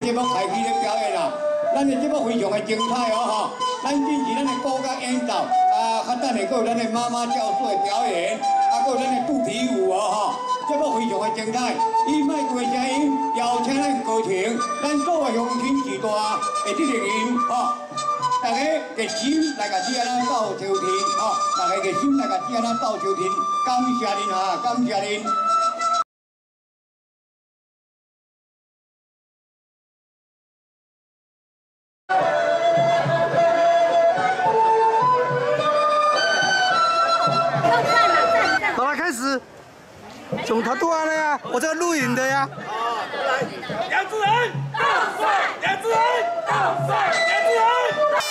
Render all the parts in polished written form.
节目开始咧表演啦。咱的节目非常的精彩哦吼，咱进是咱的国家演奏，较等下还有咱的妈妈教授的表演，还有咱的肚皮舞哦吼，节目非常的精彩。以卖过声音，邀请咱歌唱，咱所有乡亲时代的这个人吼。 大家热心来甲姐咱斗收听，吼！大家热心来甲姐咱斗收听，感谢您哈，感谢您。 好了，开始。从他多了呀，我这录影的呀。 杨主任，到帅！杨主任，到帅！杨主任。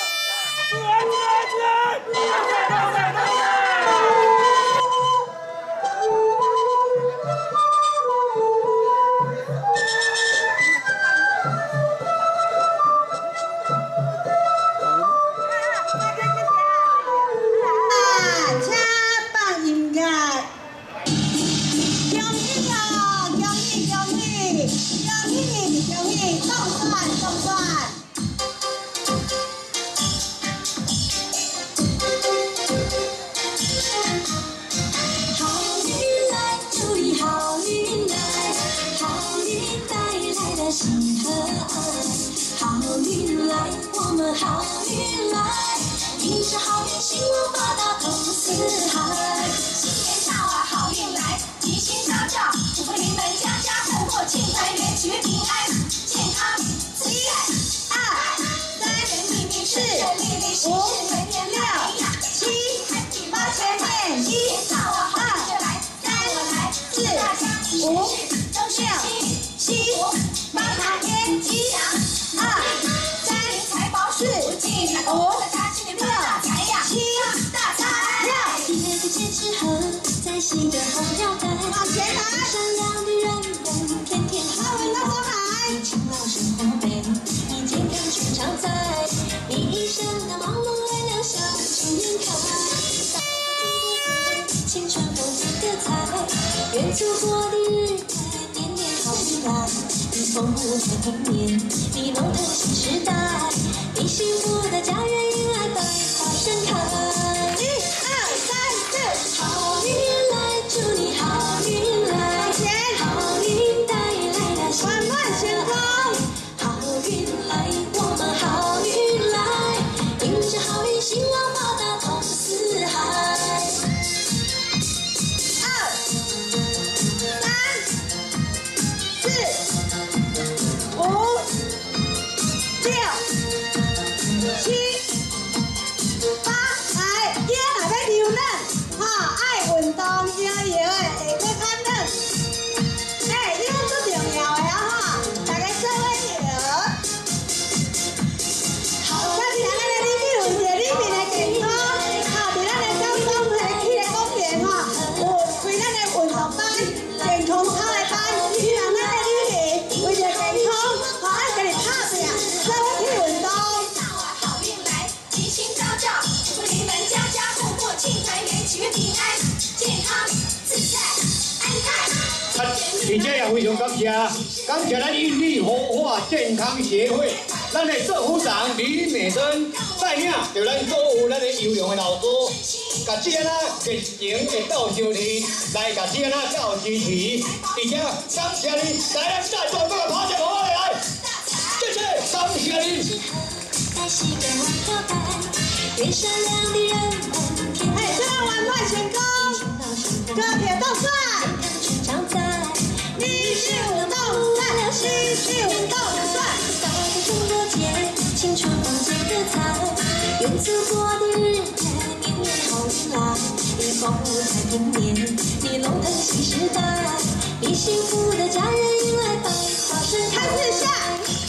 好运来，迎着好运，兴旺发达通四海。新年到啊，好运来，吉星高照，祝福你们家家户户庆财源取平安，健康自在。2、3，人命是5、6、7、8前面1、2、3、4、5、6、7、8打天吉祥。4、5、6、7、6，一年的节之后，在新的红腰带，善良的人们天天好运到大海，你勤劳生活美，你健康全常在，你一生的忙碌为了笑出颜开，青春丰富的彩，愿祖国的日子年年好运来，你丰富的童年，你龙腾新时代。 你幸福的家园迎来百花盛开，1、2、3、4，好运来，祝你好运来，好运带来的万万成功，好运来，我们好运来，迎着好运，兴旺发达通四海。2、3、4、5、6。 7、8，来，今仔要溜卵，爱运动摇摇的，会去看卵。这种最重要的啊，大家做伙摇。好，咱咱的里面有一个里面的健康，伫咱的交通社区的公园有开咱的运动班、健康操的班，希望咱的里面为着健康，爱家己拍拼，做伙去运动。 而且也非常感谢咱印尼活化健康协会，咱的社府长李美珍带领着咱所有咱的优良的老师，甲这个热情的斗收听，来甲这个斗支持，而且感谢你，来咱再做个拍手好来，谢谢，感谢你。愿善良的人们天天希望万万成功，高铁到帅，全常在。 你是舞动帅，你是舞动帅。到了中国节，青春丰富的彩，愿祖国的日子年年好运来。你丰富太平年，你龙腾新时代，你幸福的家园迎来百花盛开。4下，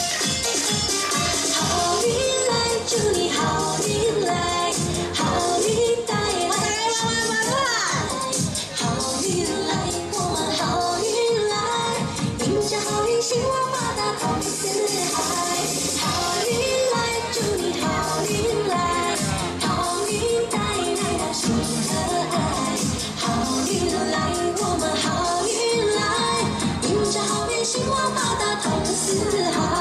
好运来，祝你好运来，好运带来万万来，好运来，我们好运来。 迎着好运，兴旺发达通四海。好运来，祝你好运来，好运带来了新的爱。好运来，我们好运来，迎着好运，兴旺发达通四海。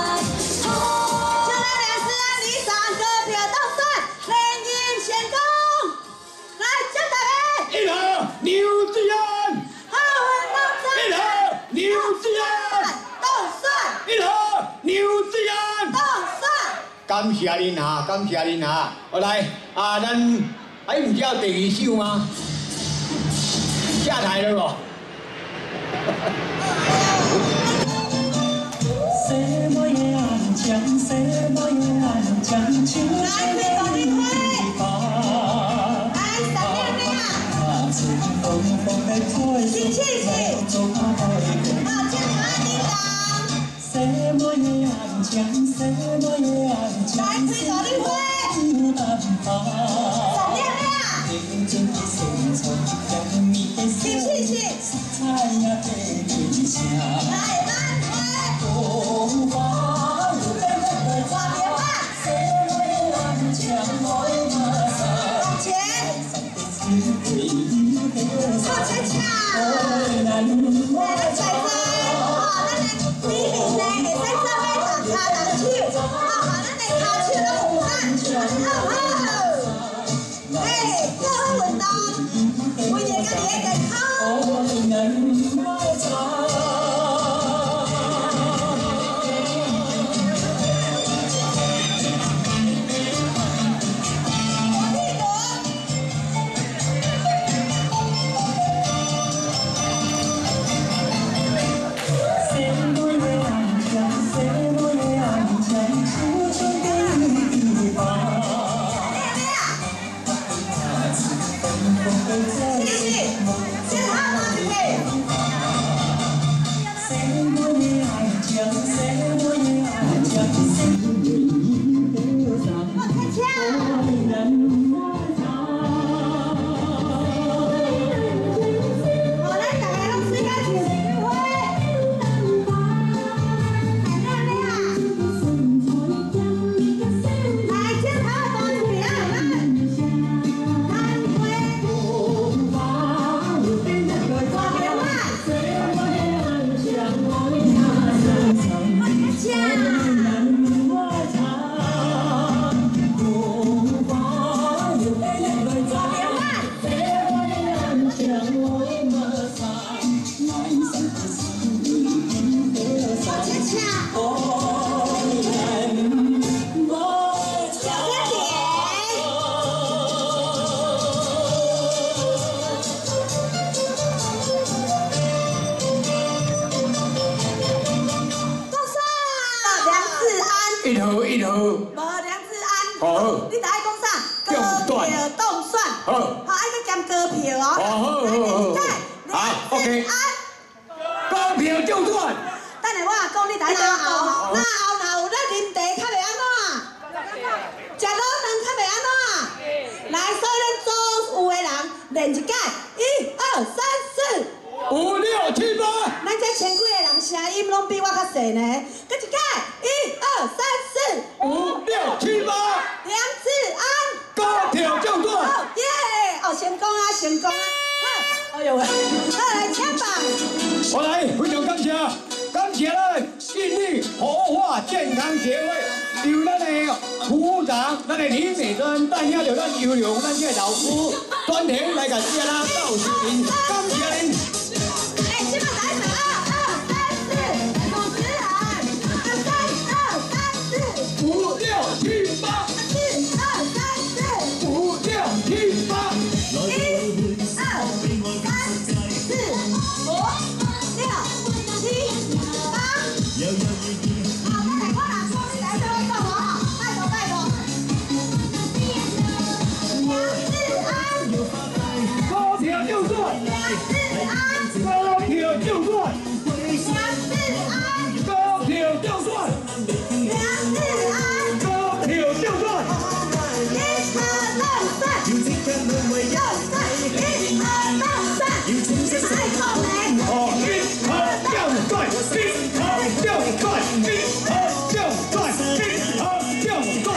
谢恁哈，感谢恁哈。好来啊，咱还唔是要第二首吗？下台了不？ 一号。 无梁志安。 好。 你著爱讲啥？高票当选。 好。 好，爱搁减高票哦。 好。OK。高票当选。 等下我讲你来哪后，哪后有咧啉茶较袂安怎？食卤蛋较袂安怎？来，所以咱所有的人练一届，1、2、3、4、 5、6、7、8。 咱这千几个人声音拢比我较细呢。搁一届，1、2、3、4、 5、6、7、8。 梁志安， 高票当选。 耶！哦，成功啊，成功啊！好，哎呦喂，好来请吧。 好来，非常感谢，感谢咱印尼活化健康协会，由咱的副长，咱的李美珍带领着咱优良咱这老师专程来甲接咱到视频，感谢恁。 哎，今晚来2、2、3、4，主持人，3、2、3、4、 5、6、7、8。 4、2、3、4、 5、6、7、8。 1、2、3、4、5、6、7、8。好，再来我啦，说你来这位我好，拜托拜托。梁志安， 高票当选。 梁志安， 高票当选。 梁志安， 高票当选。 梁志安， 高票当选。 一颗当选，又选一颗当选，你们爱讲的。 哦，一颗当选，一颗当选，一颗当选，一颗当选。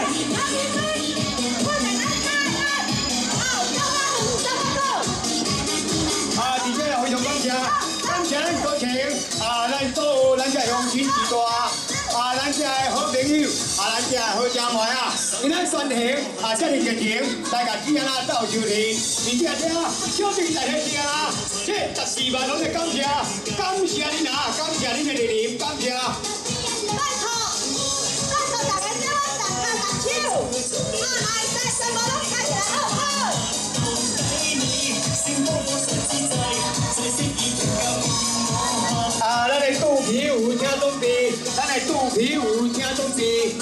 啊，伫这非常感谢，感谢咱国情咱所有咱这乡亲一大咱这好朋友咱这好姐妹今仔宣传遮尔热情，来甲子安斗收听，而且小弟在遐听这14万拢在感谢，感谢恁感谢恁的莅临，感谢。 拜托大家叫我大家打气。 有请准备，咱的肚皮有请准备。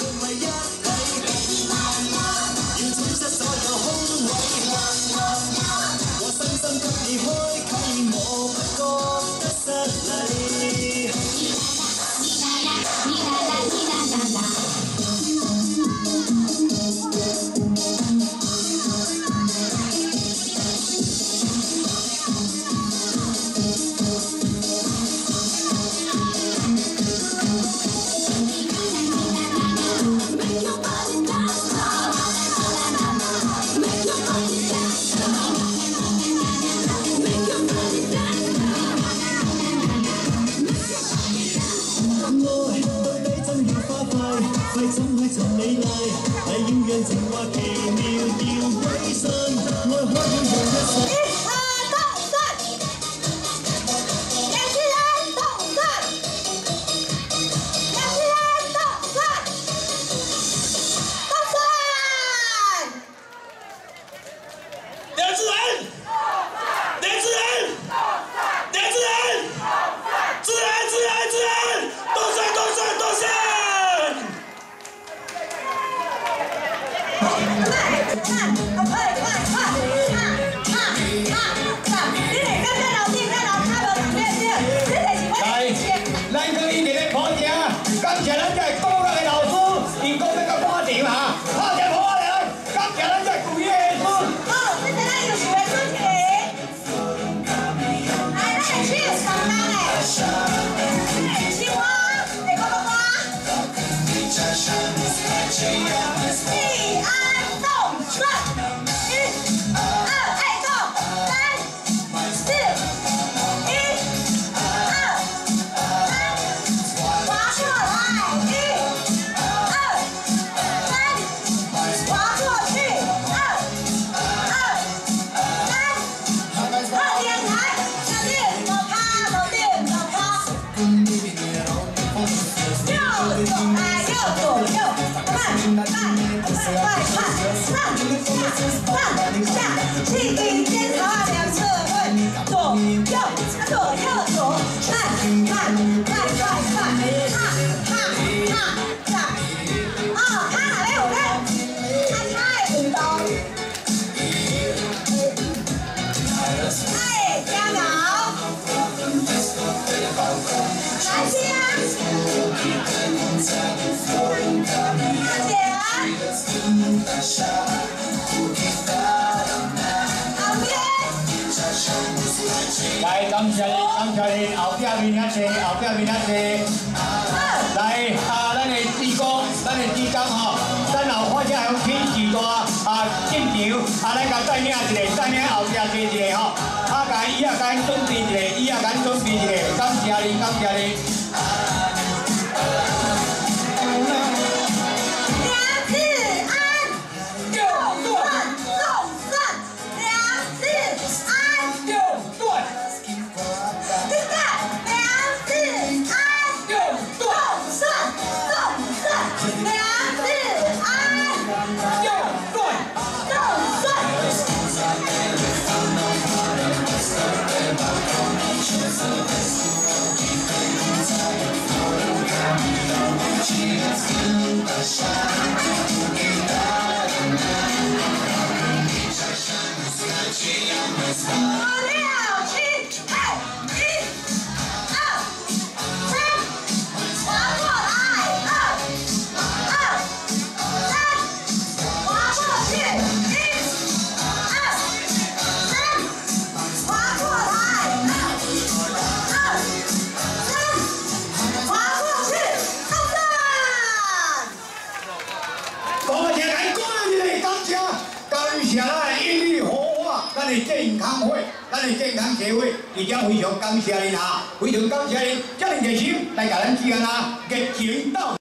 来，感谢你，后壁面遐济，来咱的志工，吼，咱后看下用天时大进场，咱甲带领一个，后壁坐一个吼，甲伊甲咱准备一个，感谢你。 咱的健康协会，而且非常感谢您啊，非常感谢您，这么热心来甲咱志安啊热情到。